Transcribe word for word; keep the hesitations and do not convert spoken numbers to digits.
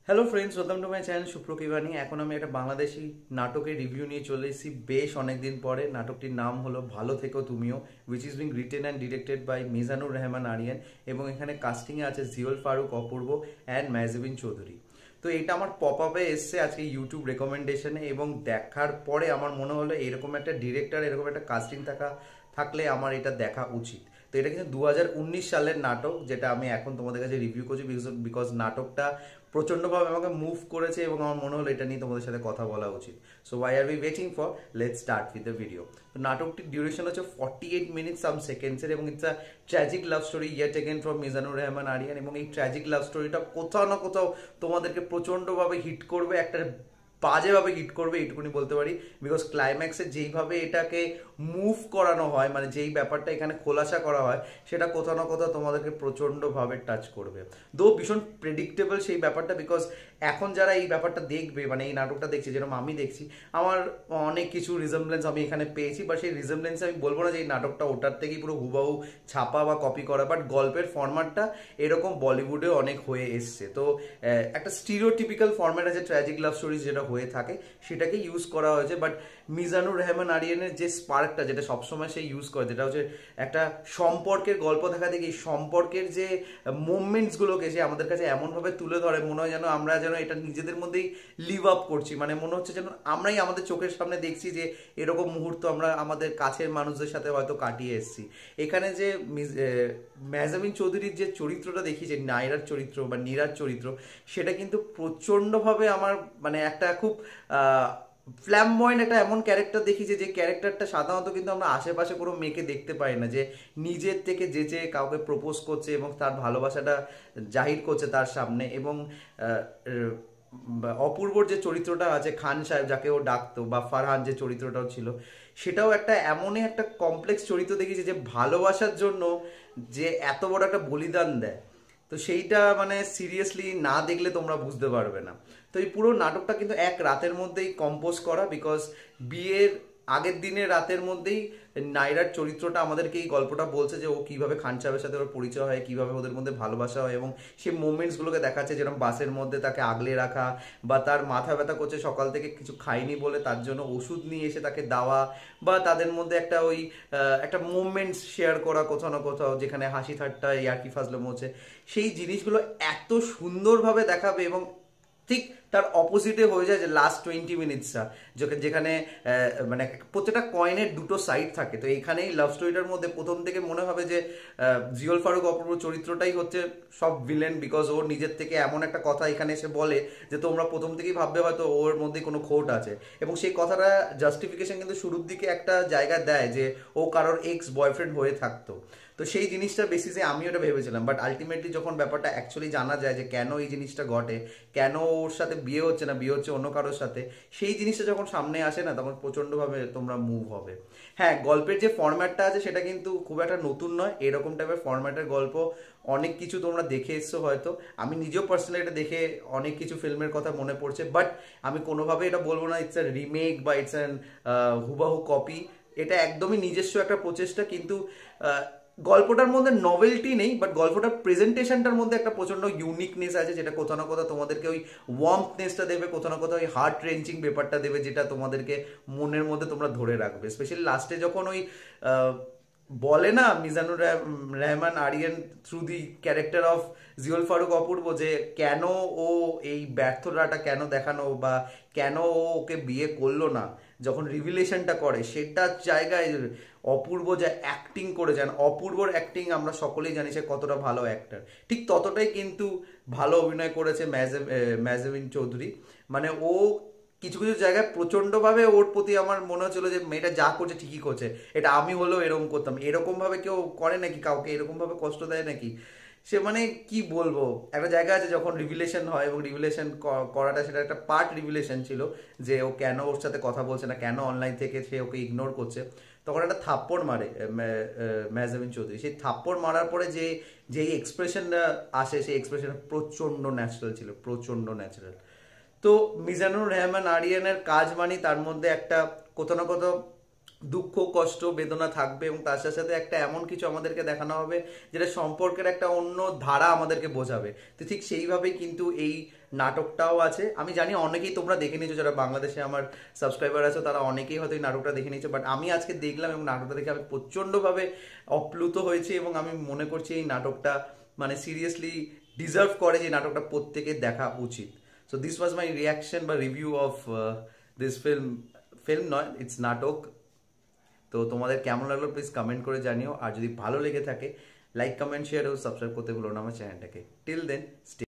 Hello friends, welcome to my channel সুপ্রকিবানী। এখন আমি একটা বাংলাদেশি নাটকের রিভিউ নিয়ে চলে এসেছি বেশ অনেকদিন পরে। নাটকটির নাম হলো ভালো থেকো তুমিও, which is being written and directed by Mizanur Rahman Aryan, এবং এখানে কাস্টিংয়ে আছে জিওল ফারুক অপূর্ব অ্যান্ড মেহজাবিন চৌধুরী। তো এটা আমার পপ আপে এসছে আজকে ইউটিউব রেকমেন্ডেশনে, এবং দেখার পরে আমার মনে হলো এরকম একটা ডিরেক্টর, এরকম একটা কাস্টিং থাকা থাকলে আমার এটা দেখা উচিত। তো এটা কিন্তু দু হাজার উনিশ সালের নাটক, যেটা আমি এখন তোমাদের কাছে রিভিউ করছি বিকজ নাটকটা প্রচণ্ডভাবে আমাকে মুভ করেছে এবং আমার মনে হলো এটা নিয়ে তোমাদের সাথে কথা বলা উচিত। So why are we waiting for, let's start with the video. তো নাটকটির ডিউরেশন হচ্ছে ফর্টি এইট মিনিটস সাম সেকেন্ডসের, এবং it's a tragic love story yet again from Mizanur Rahman Aryan. এবং এই ট্র্যাজিক লাভ স্টোরিটা কোথাও না কোথাও তোমাদেরকে প্রচণ্ডভাবে হিট করবে, একটা বাজেভাবে হিট করবে এইটুকুনি বলতে পারি। বিকজ ক্লাইম্যাক্সে যেইভাবে এটাকে মুভ করানো হয়, মানে যেই ব্যাপারটা এখানে খোলাসা করা হয়, সেটা কোথাও না কোথাও তোমাদেরকে প্রচণ্ডভাবে টাচ করবে। দো ভীষণ প্রেডিক্টেবল সেই ব্যাপারটা, বিকজ এখন যারা এই ব্যাপারটা দেখবে, মানে এই নাটকটা দেখছি, যেরকম আমি দেখছি, আমার অনেক কিছু রিজেম্বলেন্স আমি এখানে পেয়েছি। বা সেই রিজেম্বলেন্স আমি বলবো না যে এই নাটকটা ওটার থেকেই পুরো হুবাহু ছাপা বা কপি করা, বাট গল্পের ফরম্যাটটা এরকম বলিউডে অনেক হয়ে এসছে। তো একটা স্টিরিওটিপিক্যাল ফরম্যাট আছে ট্র্যাজিক লাভ স্টোরিজ যেটা হয়ে থাকে, সেটাকে ইউজ করা হয়েছে। বাট মিজানুর রহমান আরিয়ানের যে স্পার্কটা, যেটা সবসময় সে ইউজ করে, যেটা হচ্ছে একটা সম্পর্কের গল্প দেখা থেকে এই সম্পর্কের যে মুভমেন্টসগুলোকে সে আমাদের কাছে এমনভাবে তুলে ধরে, মনে হয় যেন আমরা যেন এটা নিজেদের মধ্যেই লিভ আপ করছি। মানে মনে হচ্ছে যেন আমরাই আমাদের চোখের সামনে দেখছি যে এরকম মুহূর্ত আমরা আমাদের কাছের মানুষদের সাথে হয়তো কাটিয়ে এসেছি। এখানে যে মেহজাবিন চৌধুরীর যে চরিত্রটা দেখি, যে নায়রার চরিত্র বা নীরার চরিত্র, সেটা কিন্তু প্রচণ্ডভাবে আমার মানে একটা খুব ফ্ল্যামবয়েন্ট একটা এমন ক্যারেক্টার দেখি যে যে ক্যারেক্টারটা সাধারণত কিন্তু আমরা আশেপাশে কোনো মেয়েকে দেখতে পাই না, যে নিজের থেকে যে যে কাউকে প্রপোজ করছে এবং তার ভালোবাসাটা জাহির করছে তার সামনে। এবং অপূর্বর যে চরিত্রটা আছে, খান সাহেব যাকে ও ডাকতো, বা ফারহান যে চরিত্রটাও ছিল, সেটাও একটা এমনই একটা কমপ্লেক্স চরিত্র দেখেছি যে ভালোবাসার জন্য যে এত বড় একটা বলিদান দেয়। তো সেইটা মানে সিরিয়াসলি না দেখলে তোমরা বুঝতে পারবে না। তো এই পুরো নাটকটা কিন্তু এক রাতের মধ্যেই কম্পোজ করা, বিকজ বিয়ের আগের দিনের রাতের মধ্যেই নায়রার চরিত্রটা আমাদেরকে এই গল্পটা বলছে যে ও কিভাবে খান সাহেবের সাথে ওর পরিচয় হয়, কিভাবে ওদের মধ্যে ভালোবাসা হয়, এবং সেই মোমেন্টসগুলোকে দেখাচ্ছে, যেরকম বাসের মধ্যে তাকে আগলে রাখা, বা তার মাথা ব্যথা করছে সকাল থেকে কিছু খায়নি বলে তার জন্য ওষুধ নিয়ে এসে তাকে দেওয়া, বা তাদের মধ্যে একটা ওই একটা মোমেন্টস শেয়ার করা কোথাও না কোথাও, যেখানে হাসি ঠাট্টা ইয়ার্কি ফাজলাম হচ্ছে, সেই জিনিসগুলো এত সুন্দরভাবে দেখাবে। এবং ঠিক তার অপোজিটে হয়ে যায় যে লাস্ট টোয়েন্টি মিনিটসটা, যেখানে মানে প্রত্যেকটা কয়েনের দুটো সাইড থাকে। তো এইখানেই লাভ স্টোরিটার মধ্যে প্রথম থেকে মনে হবে যে জিওল ফারুক অপূর্ব চরিত্রটাই হচ্ছে সব ভিলেন, বিকজ ওর নিজের থেকে এমন একটা কথা এখানে এসে বলে যে তোমরা প্রথম থেকেই ভাববে হয়তো ওর মধ্যে কোনো খোট আছে। এবং সেই কথাটা জাস্টিফিকেশন কিন্তু শুরুর দিকে একটা জায়গা দেয় যে ও কারোর এক্স বয়ফ্রেন্ড হয়ে থাকতো। তো সেই জিনিসটা বেসিসে আমি ওটা ভেবেছিলাম, বাট আলটিমেটলি যখন ব্যাপারটা অ্যাকচুয়ালি জানা যায় যে কেন এই জিনিসটা ঘটে, কেন ওর সাথে বিয়ে হচ্ছে না, বিয়ে হচ্ছে অন্য কারোর সাথে, সেই জিনিসটা যখন সামনে আসে না, তখন প্রচণ্ডভাবে তোমরা মুভ হবে। হ্যাঁ, গল্পের যে ফরম্যাটটা আছে সেটা কিন্তু খুব একটা নতুন নয়। এরকম টাইপের ফরম্যাটের গল্প অনেক কিছু তোমরা দেখে এসছো হয়তো। আমি নিজেও পার্সোনালি এটা দেখে অনেক কিছু ফিল্মের কথা মনে পড়ছে, বাট আমি কোনোভাবে এটা বলবো না ইটস আ রিমেক বা ইটস অ্যান হুবাহু কপি। এটা একদমই নিজস্ব একটা প্রচেষ্টা, কিন্তু গল্পটার মধ্যে নভেলটি নেই, বাট গল্পটার প্রেজেন্টেশনটার মধ্যে একটা প্রচন্ড ইউনিকনেস আছে, যেটা কোথাও না কোথাও তোমাদেরকে ওই ওয়ার্মনেসটা দেবে, কোথাও না কোথাও ওই হার্ট রেঞ্চিং ব্যাপারটা দেবে, যেটা তোমাদেরকে মনের মধ্যে তোমরা ধরে রাখবে। স্পেশালি লাস্টে যখন ওই বলে না Mizanur Rahman Aryan through the character of Ziaul Faruq Apurba, যে কেন ও এই ব্যর্থতাটা কেন দেখানো, বা কেন ও ওকে বিয়ে করলো না, যখন রিভিলেশনটা করে, সেটার জায়গায় অপূর্ব যা অ্যাক্টিং করে যান, অপূর্বর অ্যাক্টিং আমরা সকলেই জানি সে কতটা ভালো অ্যাক্টার, ঠিক ততটাই কিন্তু ভালো অভিনয় করেছে মেহজাবিন চৌধুরী। মানে ও কিছু কিছু জায়গায় প্রচণ্ডভাবে ওর প্রতি আমার মনে হচ্ছিল যে মেয়েটা যা করছে ঠিকই করছে, এটা আমি হলেও এরকম করতাম। এরকমভাবে কেউ করে নাকি, কাউকে এরকমভাবে কষ্ট দেয় নাকি? সে মানে কি বলবো, একটা জায়গা আছে যখন রিভিলেশন হয়, এবং রিভিলেশন করাটা সেটা একটা পার্ট রিভিলেশন ছিল, যে ও কেন ওর সাথে কথা বলছে না, কেন অনলাইন থেকে সে ওকে ইগনোর করছে। তখন একটা থাপ্পড় মারে মেহজাবিন চৌধুরী। সেই থাপ্পড় মারার পরে যে যেই এক্সপ্রেশনটা আসে, সেই এক্সপ্রেশনটা প্রচণ্ড ন্যাচারাল ছিল, প্রচণ্ড ন্যাচারাল। তো মিজানুর রহমান আরিয়ানের কাজ মানে তার মধ্যে একটা কোথাও না কোথাও দুঃখ, কষ্ট, বেদনা থাকবে, এবং তার সাথে সাথে একটা এমন কিছু আমাদেরকে দেখানো হবে যেটা সম্পর্কের একটা অন্য ধারা আমাদেরকে বোঝাবে। তো ঠিক সেইভাবেই কিন্তু এই নাটকটাও আছে। আমি জানি অনেকেই তোমরা দেখে নিয়েছো, যারা বাংলাদেশে আমার সাবস্ক্রাইবার আছো তারা অনেকেই হয়তো এই নাটকটা দেখে নিয়েছো, বাট আমি আজকে দেখলাম এবং নাটকটা দেখে আমি প্রচণ্ডভাবে অপ্লুত হয়েছি এবং আমি মনে করছি এই নাটকটা মানে সিরিয়াসলি ডিজার্ভ করে যে নাটকটা প্রত্যেকের দেখা উচিত। So this was my reaction বা review of this film. Film নয়, ইটস নাটক। তো তোমাদের কেমন লাগলো প্লিজ কমেন্ট করে জানিও, আর যদি ভালো লেগে থাকে লাইক কমেন্ট শেয়ার ও সাবস্ক্রাইব করতে ভুলো না আমার চ্যানেলটাকে। Till then stay